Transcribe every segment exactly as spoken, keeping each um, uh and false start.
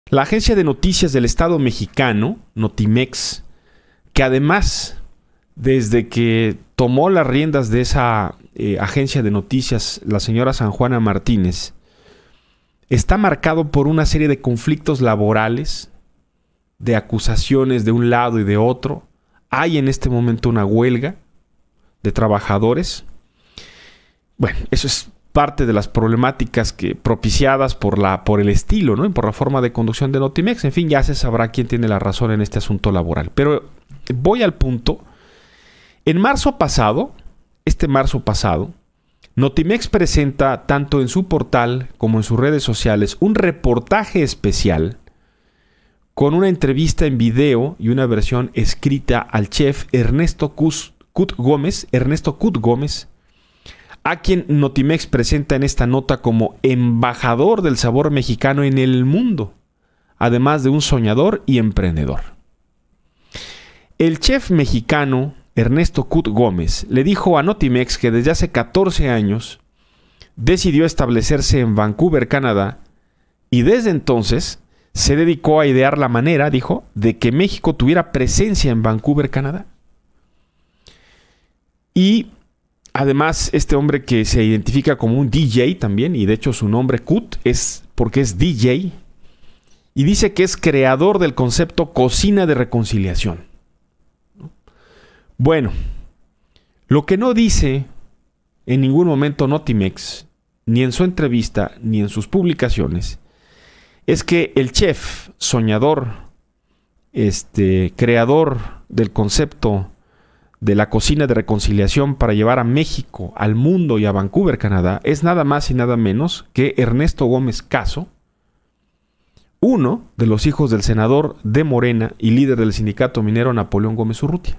La agencia de noticias del Estado mexicano, Notimex, que además, desde que tomó las riendas de esa eh, agencia de noticias, la señora San Juana Martínez, está marcado por una serie de conflictos laborales, de acusaciones de un lado y de otro. Hay en este momento una huelga de trabajadores. Bueno, eso es parte de las problemáticas que, propiciadas por, la, por el estilo, ¿no? Y por la forma de conducción de Notimex. En fin, ya se sabrá quién tiene la razón en este asunto laboral. Pero voy al punto. En marzo pasado, este marzo pasado, Notimex presenta tanto en su portal como en sus redes sociales un reportaje especial con una entrevista en video y una versión escrita al chef Ernesto Cut Gómez, Ernesto Cut Gómez, a quien Notimex presenta en esta nota como embajador del sabor mexicano en el mundo, además de un soñador y emprendedor. El chef mexicano Ernesto Cut Gómez le dijo a Notimex que desde hace catorce años decidió establecerse en Vancouver, Canadá, y desde entonces se dedicó a idear la manera, dijo, de que México tuviera presencia en Vancouver, Canadá. Y además, este hombre que se identifica como un D J también, y de hecho su nombre Cut es porque es D J, y dice que es creador del concepto cocina de reconciliación. Bueno, lo que no dice en ningún momento Notimex, ni en su entrevista, ni en sus publicaciones, es que el chef, soñador, este, creador del concepto de la cocina de reconciliación para llevar a México, al mundo y a Vancouver, Canadá, es nada más y nada menos que Ernesto Gómez Caso, uno de los hijos del senador de Morena y líder del sindicato minero Napoleón Gómez Urrutia.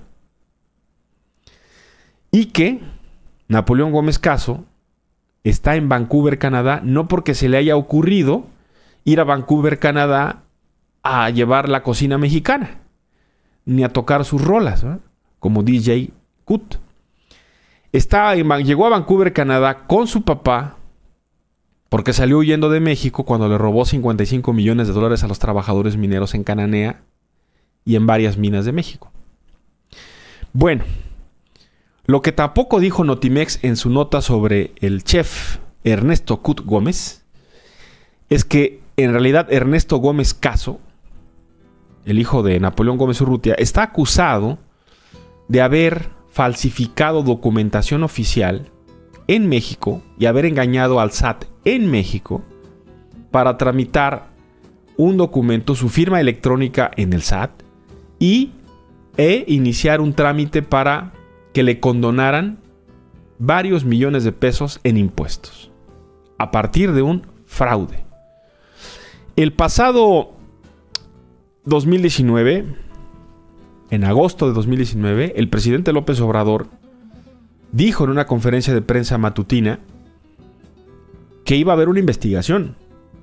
Y que Napoleón Gómez Caso está en Vancouver, Canadá, no porque se le haya ocurrido ir a Vancouver, Canadá, a llevar la cocina mexicana, ni a tocar sus rolas, ¿eh? Como D J Cut. Está en, llegó a Vancouver, Canadá, con su papá, porque salió huyendo de México cuando le robó cincuenta y cinco millones de dólares a los trabajadores mineros en Cananea y en varias minas de México. Bueno, lo que tampoco dijo Notimex en su nota sobre el chef Ernesto Cut Gómez es que en realidad Ernesto Gómez Caso, el hijo de Napoleón Gómez Urrutia, está acusado de haber falsificado documentación oficial en México y haber engañado al S A T en México para tramitar un documento, su firma electrónica en el S A T y e iniciar un trámite para que le condonaran varios millones de pesos en impuestos a partir de un fraude. El pasado dos mil diecinueve, en agosto de dos mil diecinueve, el presidente López Obrador dijo en una conferencia de prensa matutina que iba a haber una investigación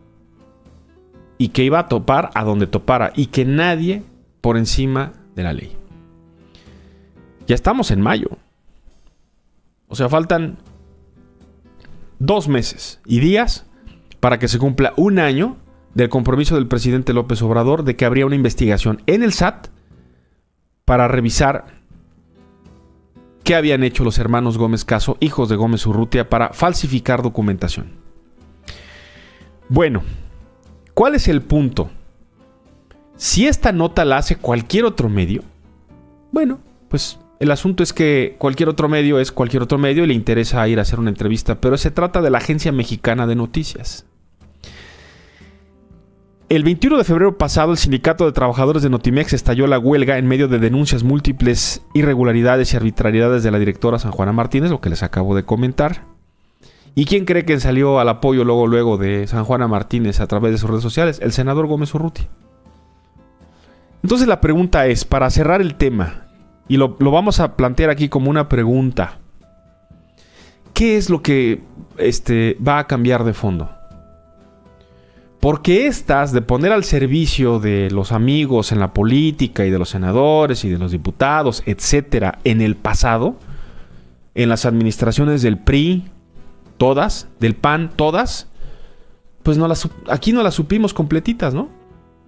y que iba a topar a donde topara y que nadie por encima de la ley. Ya estamos en mayo. O sea, faltan dos meses y días para que se cumpla un año del compromiso del presidente López Obrador de que habría una investigación en el S A T para revisar qué habían hecho los hermanos Gómez Caso, hijos de Gómez Urrutia, para falsificar documentación. Bueno, ¿cuál es el punto? Si esta nota la hace cualquier otro medio, bueno, pues el asunto es que cualquier otro medio es cualquier otro medio y le interesa ir a hacer una entrevista, pero se trata de la Agencia Mexicana de Noticias. El veintiuno de febrero pasado, el Sindicato de Trabajadores de Notimex estalló la huelga en medio de denuncias múltiples, irregularidades y arbitrariedades de la directora San Juana Martínez, lo que les acabo de comentar. ¿Y quién cree que salió al apoyo luego, luego de San Juana Martínez a través de sus redes sociales? El senador Gómez Urrutia. Entonces la pregunta es, para cerrar el tema, y lo, lo vamos a plantear aquí como una pregunta, ¿qué es lo que este, va a cambiar de fondo? Porque estas de poner al servicio de los amigos en la política y de los senadores y de los diputados, etcétera, en el pasado, en las administraciones del P R I, todas, del P A N, todas, pues no las, aquí no las supimos completitas, ¿no?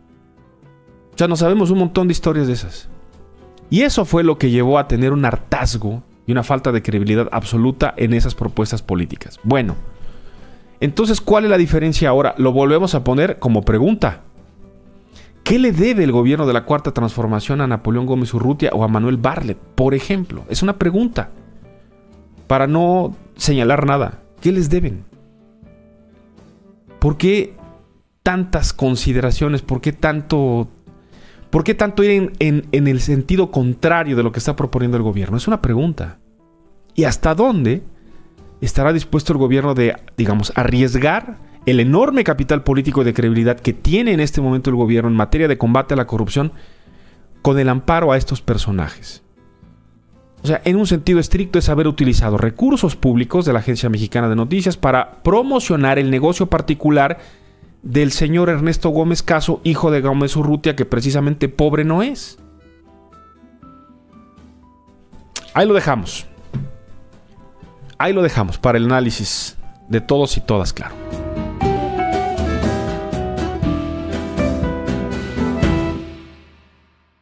O sea, no sabemos un montón de historias de esas. Y eso fue lo que llevó a tener un hartazgo y una falta de credibilidad absoluta en esas propuestas políticas. Bueno, entonces, ¿cuál es la diferencia ahora? Lo volvemos a poner como pregunta. ¿Qué le debe el gobierno de la Cuarta Transformación a Napoleón Gómez Urrutia o a Manuel Bartlett, por ejemplo? Es una pregunta. Para no señalar nada. ¿Qué les deben? ¿Por qué tantas consideraciones? ¿Por qué tanto, por qué tanto ir en, en, en el sentido contrario de lo que está proponiendo el gobierno? Es una pregunta. ¿Y hasta dónde estará dispuesto el gobierno de, digamos, arriesgar el enorme capital político y de credibilidad que tiene en este momento el gobierno en materia de combate a la corrupción con el amparo a estos personajes? O sea, en un sentido estricto es haber utilizado recursos públicos de la Agencia Mexicana de Noticias para promocionar el negocio particular del señor Ernesto Gómez Caso, hijo de Gómez Urrutia, que precisamente pobre no es. Ahí lo dejamos. Ahí lo dejamos para el análisis de todos y todas, claro.